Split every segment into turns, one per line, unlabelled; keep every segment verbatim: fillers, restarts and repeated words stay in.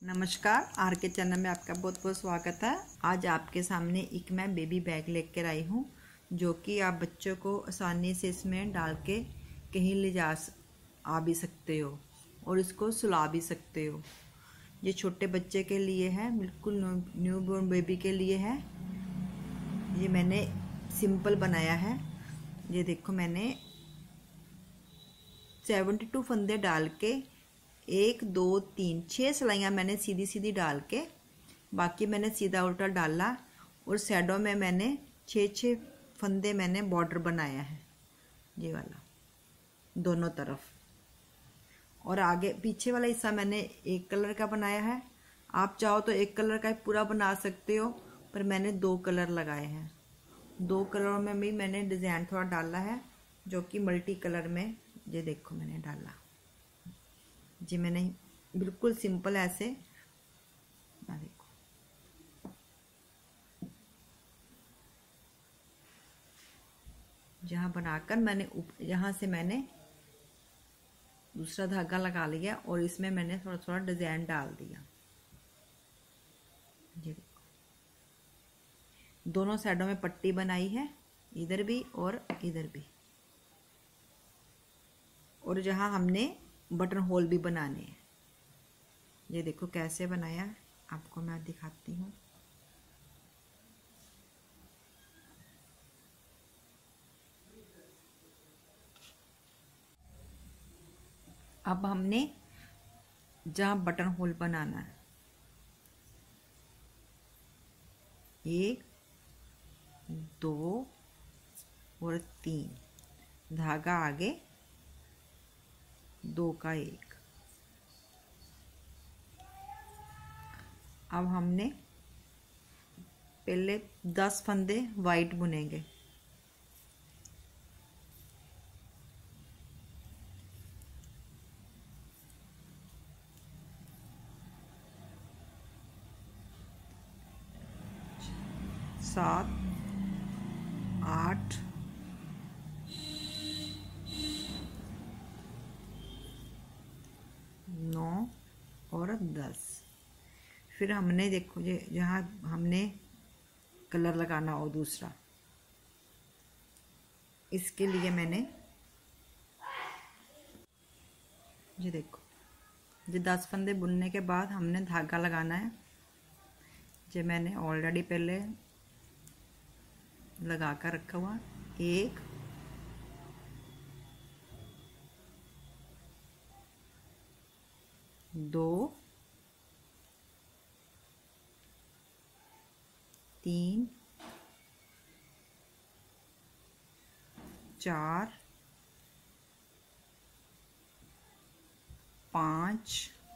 नमस्कार, आर के चैनल में आपका बहुत बहुत स्वागत है। आज आपके सामने एक मैं बेबी बैग लेकर आई हूँ, जो कि आप बच्चों को आसानी से इसमें डाल के कहीं ले जा आ भी सकते हो और इसको सुला भी सकते हो। ये छोटे बच्चे के लिए है, बिल्कुल न्यू बॉर्न बेबी के लिए है। ये मैंने सिंपल बनाया है। ये देखो, मैंने सेवेंटी टू फंदे डाल के एक दो तीन छः सिलाइयाँ मैंने सीधी सीधी डाल के, बाकी मैंने सीधा उल्टा डाला और सैडों में मैंने छः छः फंदे मैंने बॉर्डर बनाया है, ये वाला दोनों तरफ। और आगे पीछे वाला हिस्सा मैंने एक कलर का बनाया है। आप चाहो तो एक कलर का पूरा बना सकते हो, पर मैंने दो कलर लगाए हैं। दो कलरों में भी मैंने डिज़ाइन थोड़ा डाला है, जो कि मल्टी कलर में, ये देखो मैंने डाला जी। मैंने बिल्कुल सिंपल ऐसे ना, देखो जहाँ बनाकर मैंने यहाँ से मैंने दूसरा धागा लगा लिया और इसमें मैंने थोड़ा थोड़ा डिजाइन डाल दिया। ये देखो, दोनों साइडों में पट्टी बनाई है, इधर भी और इधर भी। और जहाँ हमने बटन होल भी बनाने हैं, ये देखो कैसे बनाया, आपको मैं दिखाती हूँ। अब हमने जहाँ बटन होल बनाना है, एक दो और तीन, धागा आगे, दो का एक। अब हमने पहले दस फंदे वाइट बुनेंगे। सात, आठ, नौ और दस। फिर हमने देखो, ये जहाँ हमने कलर लगाना हो दूसरा, इसके लिए मैंने ये देखो, ये दस फंदे बुनने के बाद हमने धागा लगाना है। जो मैंने ऑलरेडी पहले लगा कर रखा हुआ, एक दो तीन चार पाँच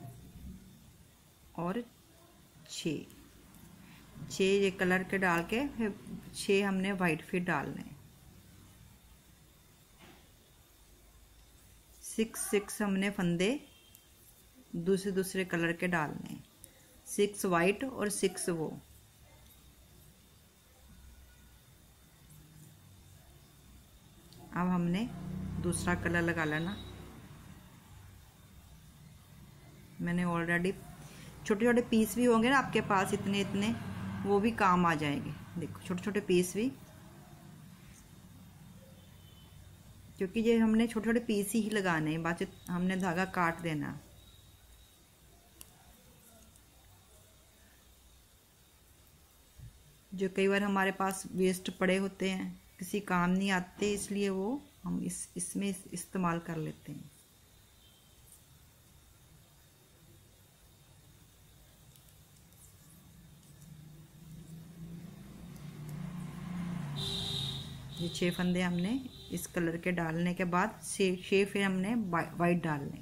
और छः। छः ये कलर के डाल के, फिर छः हमने वाइट फिर डालने। सिक्स सिक्स हमने फंदे दूसरे दूसरे कलर के डालने, सिक्स वाइट और सिक्स वो। अब हमने दूसरा कलर लगा लेना। मैंने ऑलरेडी छोटे छोटे पीस भी होंगे ना आपके पास, इतने इतने, वो भी काम आ जाएंगे। देखो छोटे छोटे पीस भी, क्योंकि ये हमने छोटे छोटे पीस ही लगाने हैं, बाद हमने धागा काट देना। जो कई बार हमारे पास वेस्ट पड़े होते हैं, किसी काम नहीं आते, इसलिए वो हम इस इसमें इस्तेमाल कर लेते हैं। ये छह फंदे हमने इस कलर के डालने के बाद छह फिर हमने वाइट डालने,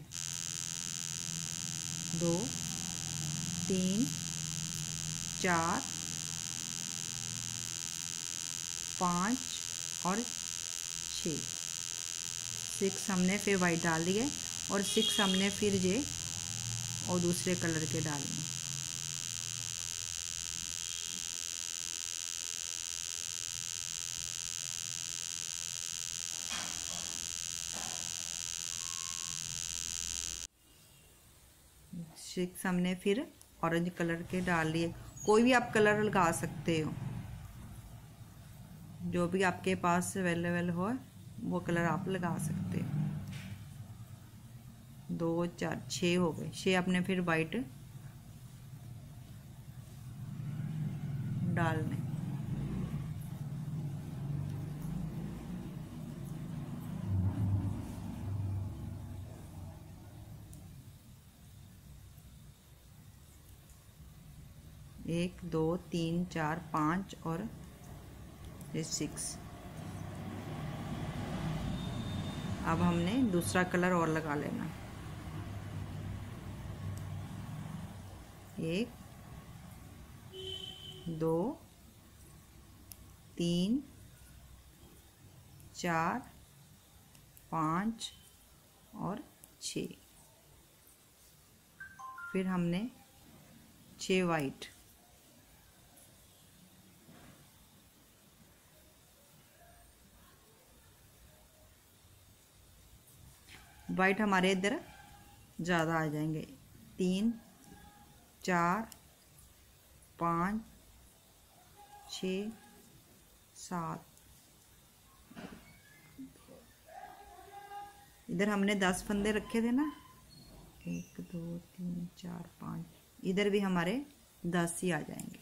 दो तीन चार पाँच और छः। सिक्स हमने फिर वाइट डाल दिए और सिक्स हमने फिर ये और दूसरे कलर के डालने। सिक्स हमने फिर ऑरेंज कलर के डाल लिए। कोई भी आप कलर लगा सकते हो, जो भी आपके पास अवेलेबल हो वो कलर आप लगा सकते हो। दो चार छः हो गए। छः आपने फिर वाइट डालने। एक दो तीन चार पाँच और ये सिक्स। अब हमने दूसरा कलर और लगा लेना। एक दो तीन चार पाँच और छः। फिर हमने छः वाइट। वाइट हमारे इधर ज़्यादा आ जाएंगे। तीन चार पाँच छः सात। इधर हमने दस फंदे रखे थे ना, एक दो तीन चार पाँच, इधर भी हमारे दस ही आ जाएंगे।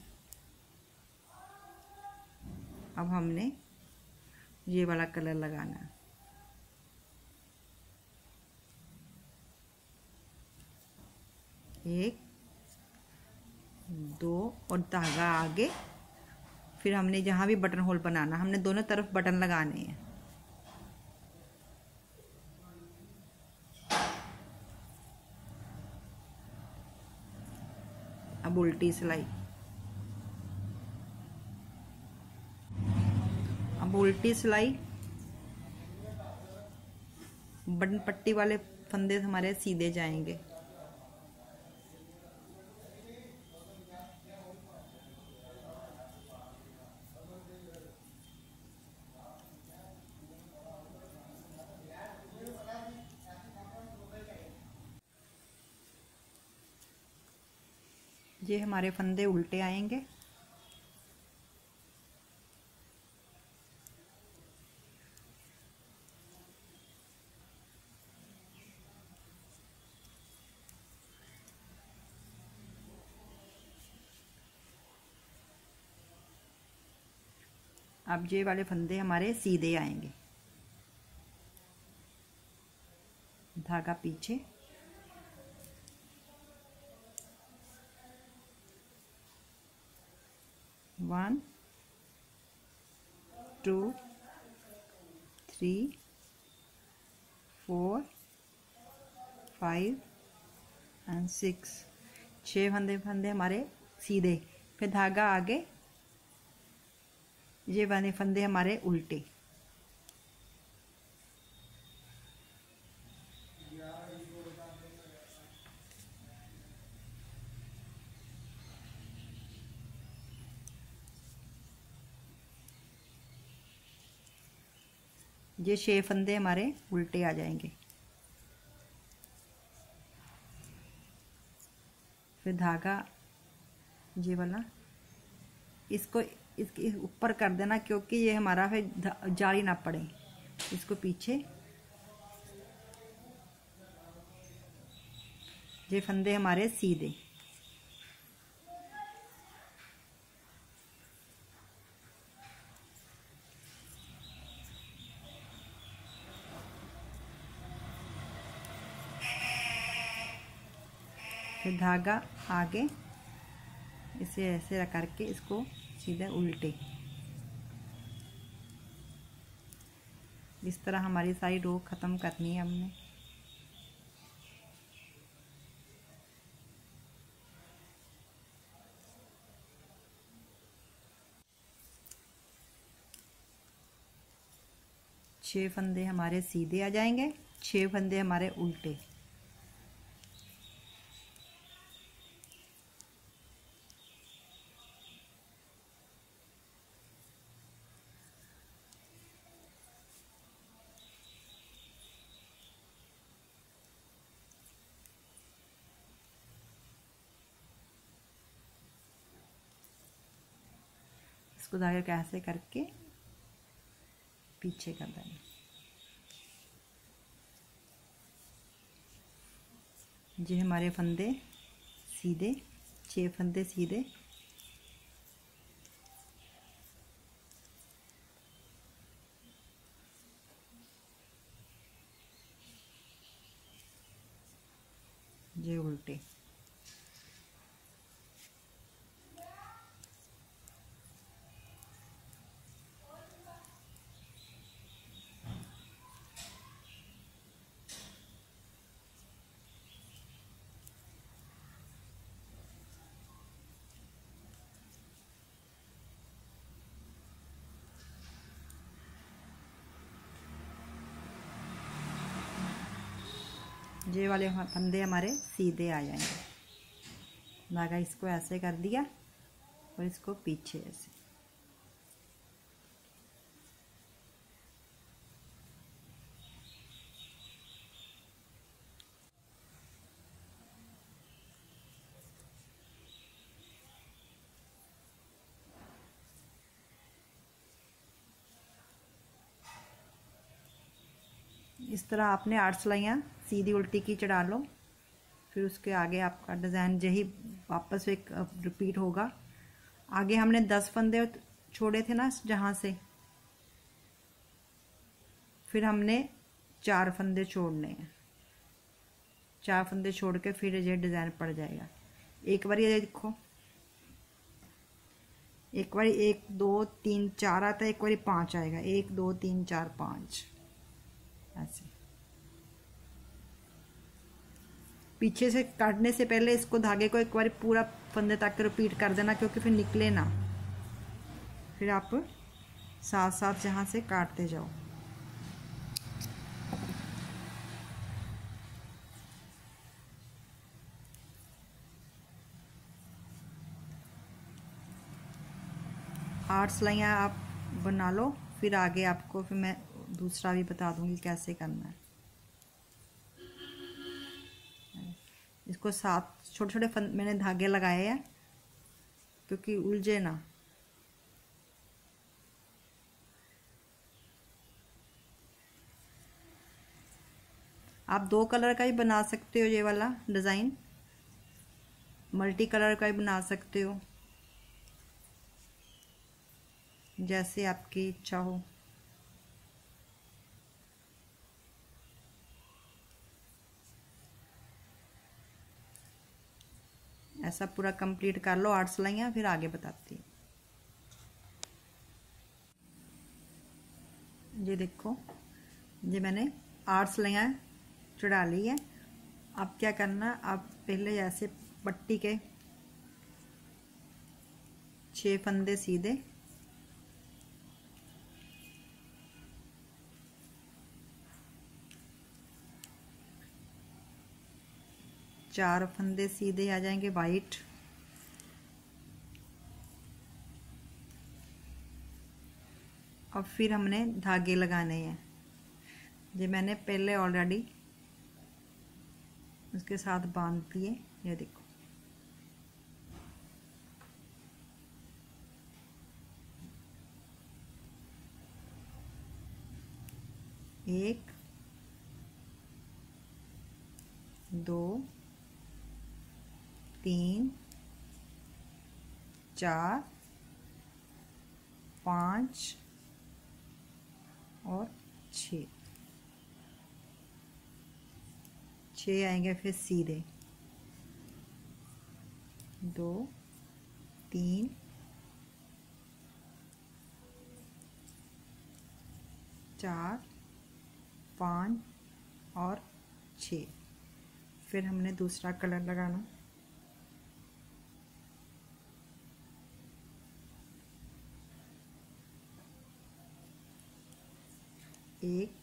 अब हमने ये वाला कलर लगाना है। एक दो और धागा आगे। फिर हमने जहाँ भी बटन होल बनाना, हमने दोनों तरफ बटन लगाने हैं। अब उल्टी सिलाई। अब उल्टी सिलाई। बटन पट्टी वाले फंदे हमारे सीधे जाएंगे। ये हमारे फंदे उल्टे आएंगे। अब ये वाले फंदे हमारे सीधे आएंगे। धागा पीछे, one two three four five and six. छः फंदे फंदे हमारे सीधे। फिर धागा आगे, ये वाले फंदे हमारे उल्टे। ये छह फंदे हमारे उल्टे आ जाएंगे। फिर धागा ये वाला इसको इसके ऊपर कर देना, क्योंकि ये हमारा फिर जाली ना पड़े। इसको पीछे, ये फंदे हमारे सीधे। फिर धागा आगे, इसे ऐसे करके इसको सीधे उल्टे। इस तरह हमारी सारी रो ख़त्म करनी है हमने। छह फंदे हमारे सीधे आ जाएंगे, छह फंदे हमारे उल्टे। इसको धागे को ऐसे करके पीछे कर देंगे। ये हमारे फंदे सीधे, छह फंदे सीधे। ये उल्टे। ये वाले फंदे हमारे सीधे आ जाएंगे। धागा इसको ऐसे कर दिया और इसको पीछे ऐसे। इस तरह आपने आठ सिलाइयाँ सीधी उल्टी की चढ़ा लो। फिर उसके आगे आपका डिज़ाइन यही वापस एक रिपीट होगा। आगे हमने दस फंदे छोड़े थे ना जहाँ से, फिर हमने चार फंदे छोड़ने हैं। चार फंदे छोड़ के फिर ये डिज़ाइन पड़ जाएगा। एक बार ये देखो, एक बार एक दो तीन चार आता है, एक बार पाँच आएगा। एक दो तीन चार पाँच ऐसे। पीछे से काटने से पहले इसको धागे को एक बार पूरा फंदे तक रिपीट कर देना, क्योंकि फिर निकले ना। फिर आप साथ साथ यहाँ से काटते जाओ। आठ सिलाइयाँ आप बना लो, फिर आगे आपको फिर मैं दूसरा भी बता दूंगी कैसे करना है। इसको सात छोटे छोटे फंद मैंने धागे लगाए हैं क्योंकि उलझे ना। आप दो कलर का ही बना सकते हो, ये वाला डिज़ाइन मल्टी कलर का ही बना सकते हो, जैसे आपकी इच्छा हो। ऐसा पूरा कंप्लीट कर लो आठ सिलाइयाँ, फिर आगे बताती हूँ। ये देखो, ये मैंने आठ सिलाइयाँ चढ़ा ली है। अब क्या करना, अब पहले जैसे पट्टी के छह फंदे सीधे, चार फंदे सीधे आ जाएंगे वाइट, अब फिर हमने धागे लगाने हैं। ये मैंने पहले ऑलरेडी उसके साथ बांध दिए। ये देखो, एक दो तीन चार पाँच और छः। छः आएंगे फिर सीधे, दो तीन चार पाँच और छः। फिर हमने दूसरा कलर लगाना। एक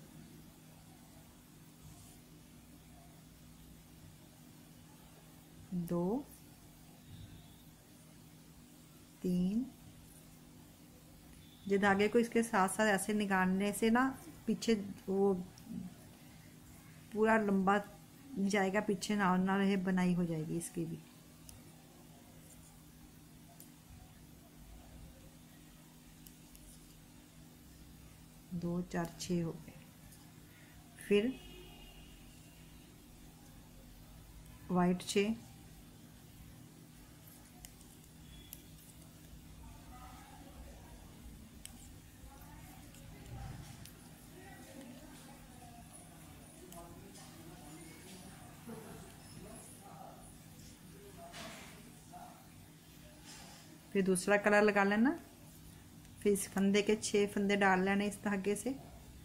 दो तीन। ये धागे को इसके साथ साथ ऐसे निकालने से ना पीछे वो पूरा लंबा जाएगा, पीछे ना ना रहे, बनाई हो जाएगी इसकी भी। दो चार छः हो गए। फिर वाइट छः, फिर दूसरा कलर लगा लेना। फिर इस फंदे के छह फंदे डाल लेने इस धागे से।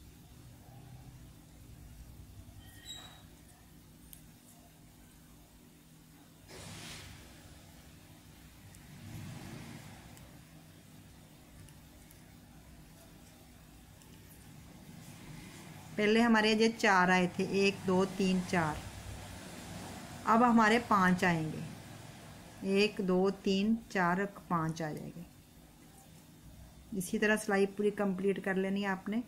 पहले हमारे ये चार आए थे, एक दो तीन चार, अब हमारे पांच आएंगे। एक दो तीन चार पांच आ जाएंगे। इसी तरह सिलाई पूरी कंप्लीट कर लेनी है आपने।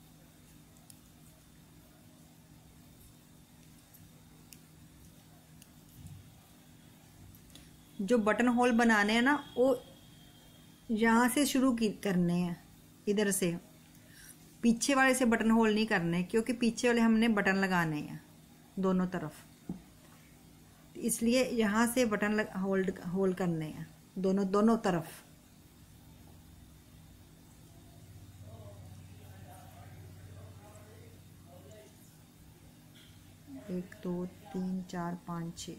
जो बटन होल बनाने हैं ना वो यहाँ से शुरू की करने हैं, इधर से, पीछे वाले से बटन होल नहीं करने, क्योंकि पीछे वाले हमने बटन लगाने हैं दोनों तरफ, इसलिए यहाँ से बटन लग, होल्ड होल करने हैं दोनों दोनों तरफ। एक दो तीन चार पाँच छः,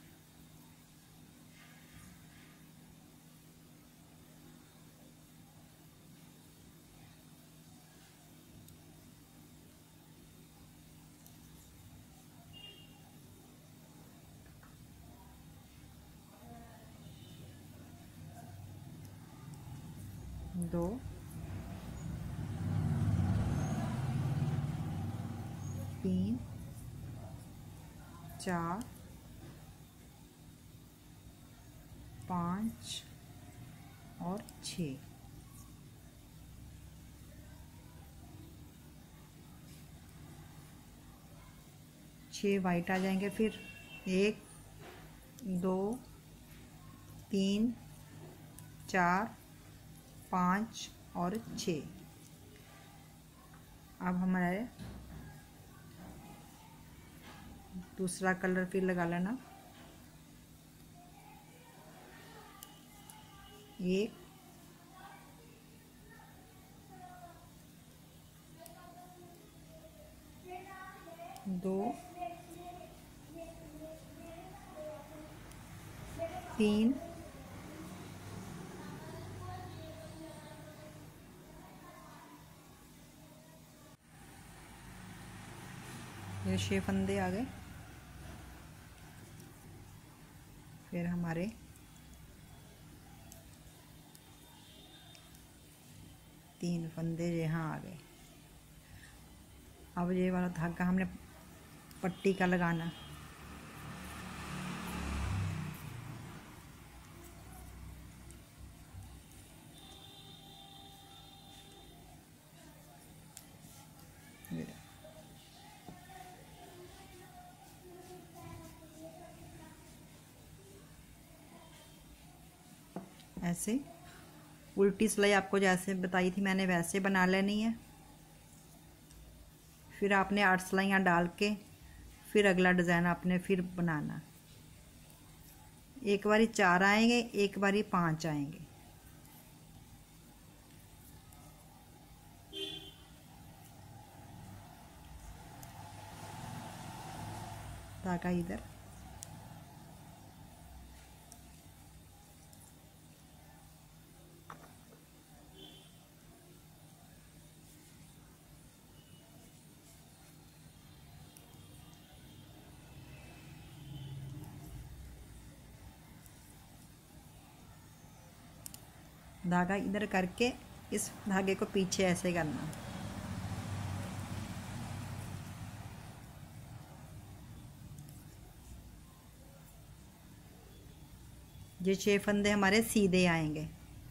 दो तीन चार पाँच और छः। छः वाइट आ जाएंगे। फिर एक दो तीन चार पाँच और छः। अब हमारे दूसरा कलर फिर लगा लेना। एक दो तीन ये छह फंदे आ गए। फिर हमारे तीन फंदे यहाँ आ गए। अब ये वाला धागा हमने पट्टी का लगाना। ऐसे उल्टी सिलाई आपको जैसे बताई थी मैंने वैसे बना लेनी है। फिर आपने आठ सिलाइयाँ डाल के फिर अगला डिज़ाइन आपने फिर बनाना। एक बारी चार आएंगे, एक बारी पांच आएंगे। धागा इधर, धागा इधर करके इस धागे को पीछे ऐसे करना। ये छह फंदे हमारे सीधे आएंगे।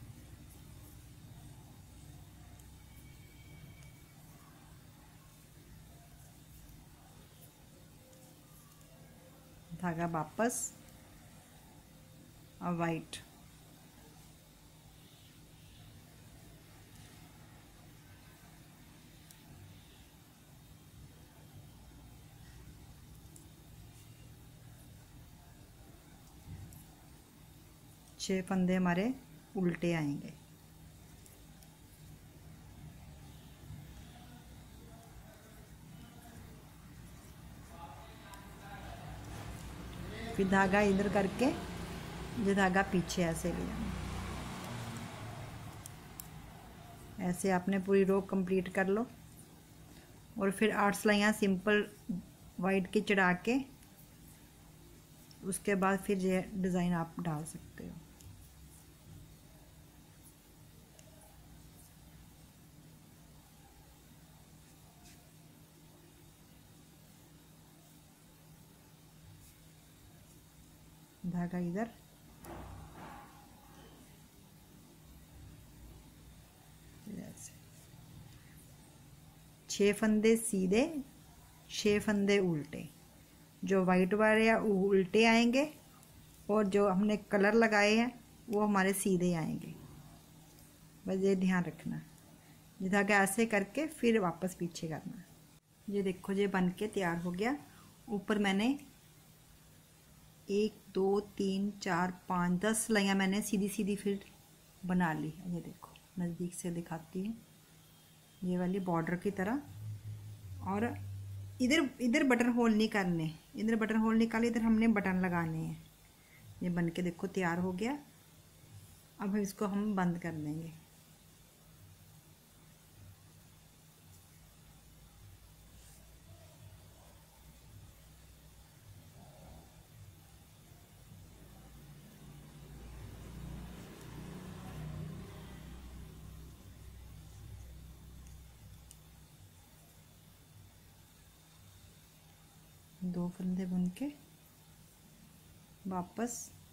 धागा वापस और वाइट, छः फंदे हमारे उल्टे आएंगे। फिर धागा इधर करके ये धागा पीछे ऐसे ले जाना। ऐसे आपने पूरी रो कंप्लीट कर लो और फिर आठ सिलाइयाँ सिंपल वाइट की चढ़ा के उसके बाद फिर ये डिज़ाइन आप डाल सकते हो। धागा इधर, छः फंदे सीधे, छः फंदे उल्टे। जो वाइट वाले या उल्टे आएंगे और जो हमने कलर लगाए हैं वो हमारे सीधे आएंगे। बस ये ध्यान रखना। ये धागा ऐसे करके फिर वापस पीछे करना। ये देखो ये बन के तैयार हो गया। ऊपर मैंने एक दो तीन चार पाँच दस सिलाइयाँ मैंने सीधी सीधी फिर बना ली। ये देखो नज़दीक से दिखाती हूँ, ये वाली बॉर्डर की तरह। और इधर इधर बटन होल नहीं करने, इधर बटन होल निकाले, इधर हमने बटन लगाने हैं। ये बन के देखो तैयार हो गया। अब इसको हम बंद कर देंगे। दो फंदे बुन के वापस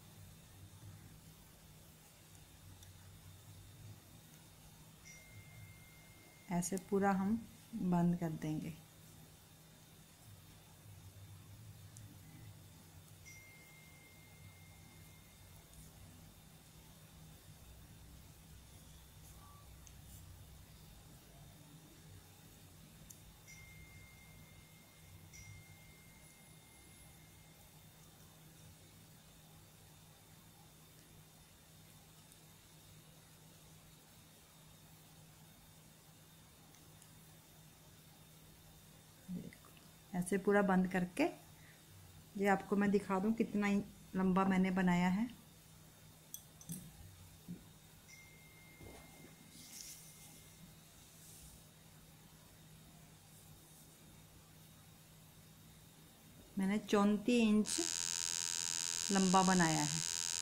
ऐसे पूरा हम बंद कर देंगे। ऐसे पूरा बंद करके ये आपको मैं दिखा दूं कितना लंबा मैंने बनाया है। मैंने चौंतीस इंच लंबा बनाया है।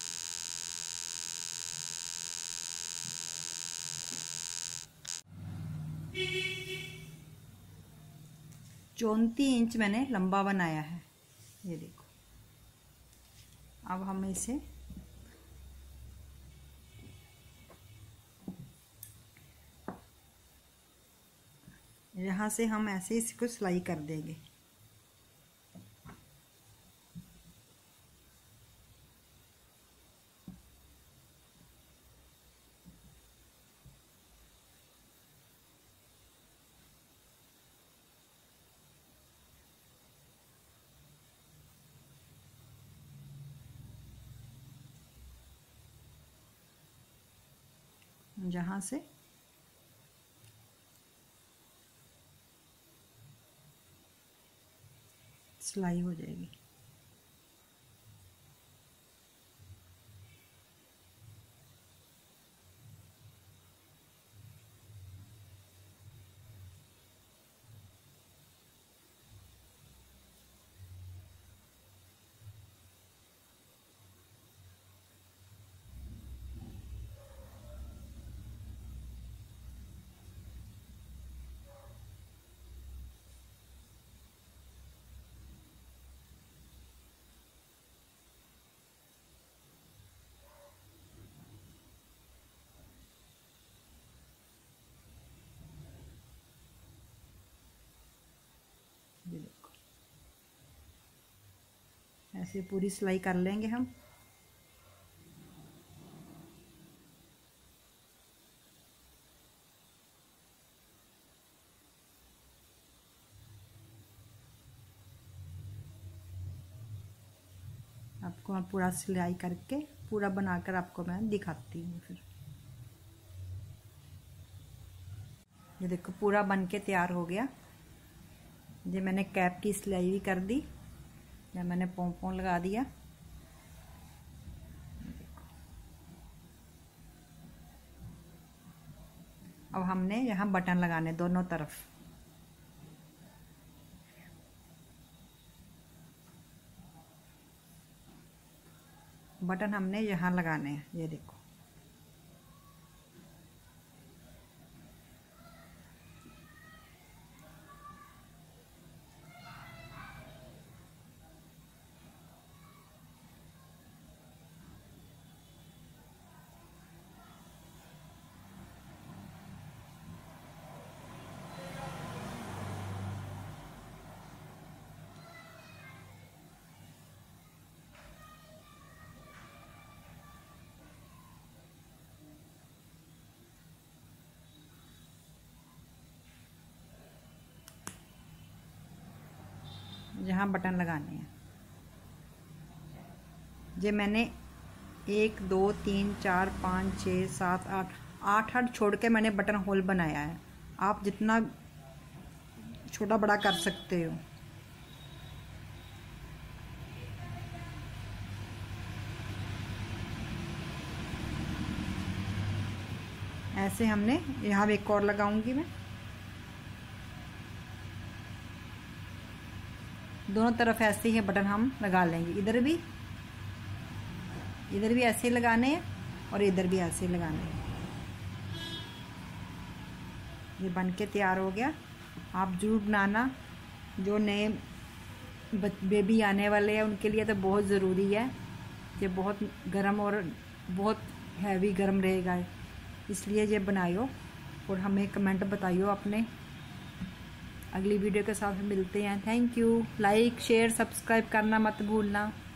चौंतीस इंच मैंने लंबा बनाया है। ये देखो। अब हम इसे यहाँ से हम ऐसे इसको सिलाई कर देंगे। जहाँ से सिलाई हो जाएगी। ये देखो ऐसे पूरी सिलाई कर लेंगे हम। आपको पूरा सिलाई करके पूरा बनाकर आपको मैं दिखाती हूँ। फिर ये देखो पूरा बन के तैयार हो गया। ये मैंने कैप की सिलाई भी कर दी, या मैंने पोंपों लगा दिया। अब हमने यहाँ बटन लगाने दोनों तरफ। बटन हमने यहाँ लगाने हैं, ये देखो। यहाँ बटन लगाने हैं। ये मैंने एक दो तीन चार पाँच छः सात आठ आठ आठ छोड़ के मैंने बटन होल बनाया है। आप जितना छोटा बड़ा कर सकते हो। ऐसे हमने यहाँ एक और लगाऊंगी मैं। दोनों तरफ ऐसे ही बटन हम लगा लेंगे। इधर भी इधर भी ऐसे लगाने हैं और इधर भी ऐसे लगाने हैं। ये बन के तैयार हो गया। आप जरूर बनाना। जो नए बेबी आने वाले हैं उनके लिए तो बहुत ज़रूरी है। ये बहुत गर्म और बहुत हैवी गर्म रहेगा, इसलिए ये बनाइयो और हमें कमेंट बताइयो अपने। अगली वीडियो के साथ मिलते हैं। Thank you. Like share subscribe करना मत भूलना।